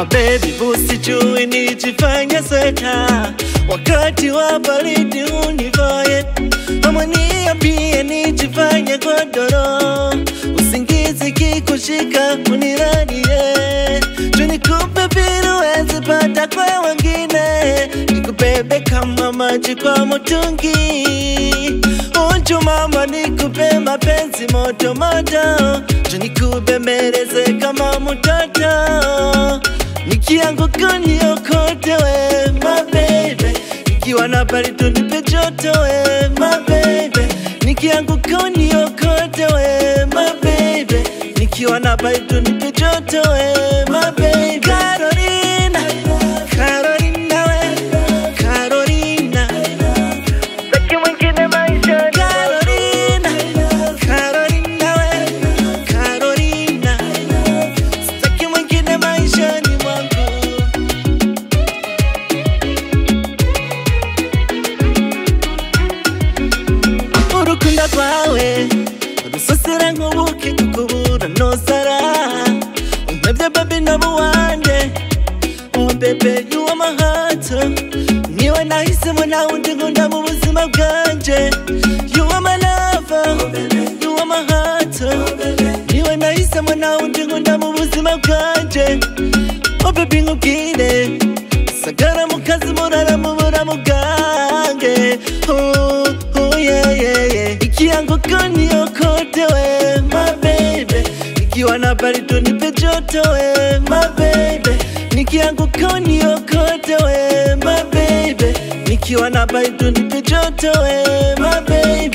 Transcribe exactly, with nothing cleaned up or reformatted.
My baby usijui nijifanya sweta, wakati wa baridi univae. Mama niambie nijifanya godoro, usingizi kikushika uniradie. Tunikupe bila uwezi pata kwa wengine, nikubebe kama maji kwa mtungi. Unju mama nikupe mapenzi moto moto, tunikubembeleze kama mtoto. Nikianguka niokote we my baby, nikiwa na baridi nipe joto we my baby. Nikianguka niokote we my baby, nikiwa na baridi nipe joto we my baby. Carolina, Carolina we, Carolina, saki mwingine maisha. Carolina, Carolina we, Carolina, saki mwingine maisha ni mwangu. Urukunda kwawe rusosera nk'ubuki kukubura nosara. Umebye baby nabuwande, oh baby you are my heart. Niwe nahisemo na undi nkunda mu buzima bwanje. You are my lover, you are my heart. Niwe nahisemo na undi nkunda mu buzima bwanje. Oh baby nkubwire, sagara mu kazi murara mu buramu bwange. Oh, oh yeah yeah yeah. Nikianguka niokote we my baby, nikiwa na baridi nipe joto we my baby. Nikianguka niokote we my baby, nikiwa na baridi nipe joto we my baby.